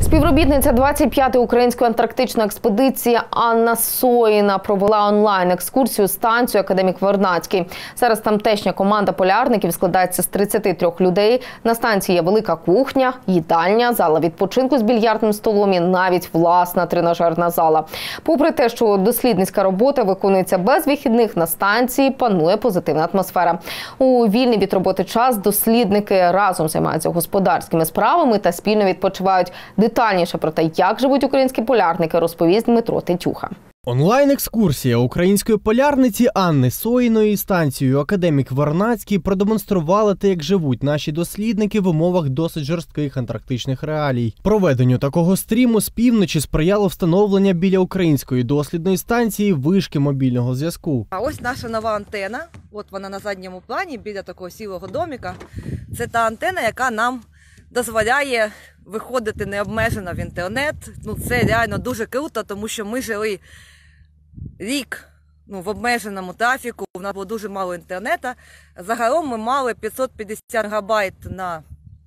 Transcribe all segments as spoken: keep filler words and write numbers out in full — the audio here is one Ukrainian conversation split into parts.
Співробітниця двадцять п'ятої української антарктичної експедиції Анна Соїна провела онлайн-екскурсію станцію «Академік Вернадський». Зараз тамтешня команда полярників складається з тридцяти трьох людей. На станції є велика кухня, їдальня, зала відпочинку з більярдним столом і навіть власна тренажерна зала. Попри те, що дослідницька робота виконується без вихідних, на станції панує позитивна атмосфера. У вільний від роботи час дослідники разом займаються господарськими справами та спільно відпочивають. Детальніше про те, як живуть українські полярники, розповість Дмитро Тетюха. Онлайн-екскурсія української полярниці Анни Соїної станцією «Академік Вернадський» продемонструвала те, як живуть наші дослідники в умовах досить жорстких антарктичних реалій. Проведенню такого стріму з півночі сприяло встановлення біля української дослідної станції вишки мобільного зв'язку. А ось наша нова антена, от вона на задньому плані, біля такого сілого домика. Це та антена, яка нам дозволяє виходити необмежено в інтернет. Ну, це реально дуже круто, тому що ми жили рік ну, в обмеженому трафіку, у нас було дуже мало інтернету. Загалом ми мали п'ятсот п'ятдесят мегабайт на,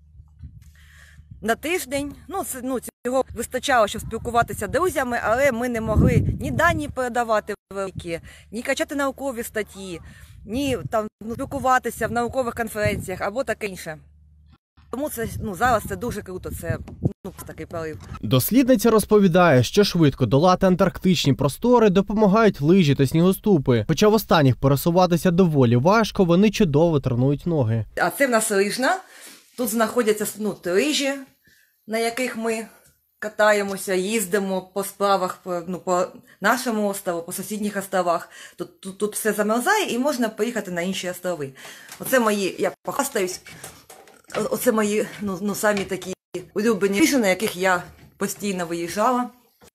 на тиждень. Ну, це, ну, цього вистачало, щоб спілкуватися з друзями, але ми не могли ні дані передавати великі, ні качати наукові статті, ні там, ну, спілкуватися в наукових конференціях або таке інше. Тому це, ну, зараз це дуже круто, це ну, такий прорив. Дослідниця розповідає, що швидко долати антарктичні простори допомагають лижі та снігоступи. Хоча в останніх пересуватися доволі важко, вони чудово тренують ноги. А це в нас лижна. Тут знаходяться ну, лижі, на яких ми катаємося, їздимо по справах, по, ну, по нашому острову, по сусідніх островах. Тут, тут, тут все замерзає і можна поїхати на інші острови. Оце мої, я похвастаюсь, оце мої ну, ну, самі такі улюблені лижі, на яких я постійно виїжджала.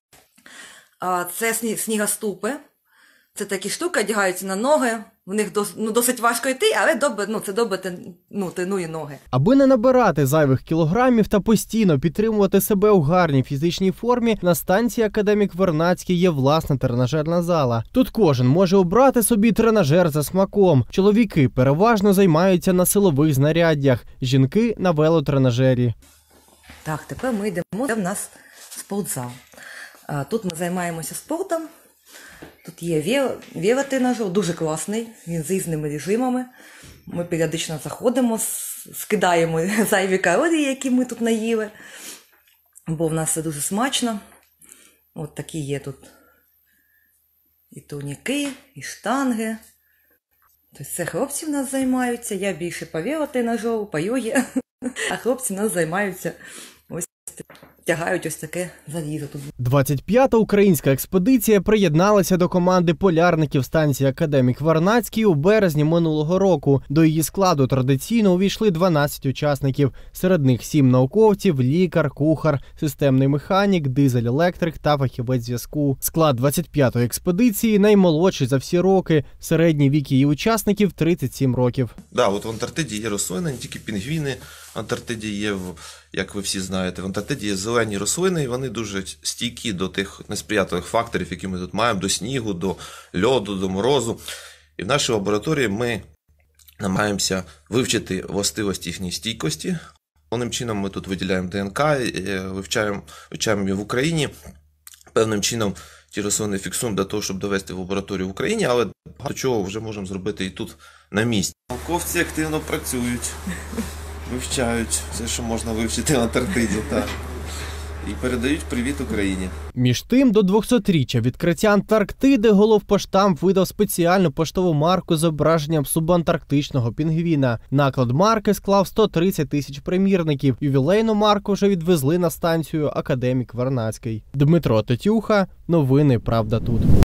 А це снігоступи. Це такі штуки, одягаються на ноги. В них дос, ну, досить важко йти, але добре, ну, це добре ну, тренує ноги. Аби не набирати зайвих кілограмів та постійно підтримувати себе у гарній фізичній формі, на станції «Академік Вернадський» є власна тренажерна зала. Тут кожен може обрати собі тренажер за смаком. Чоловіки переважно займаються на силових знаряддях, жінки – на велотренажері. Так, тепер ми йдемо, це в нас спортзал. Тут ми займаємося спортом. Тут є велотренажер, дуже класний, він з різними режимами. Ми періодично заходимо, скидаємо зайві калорії, які ми тут наїли, бо в нас це дуже смачно. От такі є тут і турніки, і штанги. Тобто це хлопці в нас займаються, я більше по велотренажеру, по йогі, а хлопці в нас займаються ось тягають ось таке залізо тут. двадцять п'ята українська експедиція приєдналася до команди полярників станції «Академік Вернадський» у березні минулого року. До її складу традиційно увійшли дванадцять учасників. Серед них сім науковців, лікар, кухар, системний механік, дизель-електрик та фахівець зв'язку. Склад двадцять п'ятої експедиції наймолодший за всі роки. Середній вік її учасників – тридцять сім років. Да, от в Антарктиді є рослини, не тільки пінгвіни. В Антарктиді є, як ви всі знаєте, в Антарктиді є зелені рослини, і вони дуже стійкі до тих несприятливих факторів, які ми тут маємо, до снігу, до льоду, до морозу. І в нашій лабораторії ми намагаємося вивчити властивості їхньої стійкості. Певним чином ми тут виділяємо ДНК, вивчаємо, вивчаємо її в Україні. Певним чином ті рослини фіксуємо для того, щоб довести в лабораторію в Україні, але багато чого вже можемо зробити і тут на місці. Науковці активно працюють. Вивчають все, що можна вивчити в Антарктиді, так. І передають привіт Україні. Між тим, до двохсотріччя відкриття Антарктиди головпоштамп видав спеціальну поштову марку з зображенням субантарктичного пінгвіна. Наклад марки склав сто тридцять тисяч примірників. Ювілейну марку вже відвезли на станцію «Академік Вернадський». Дмитро Тетюха. Новини «Правда тут».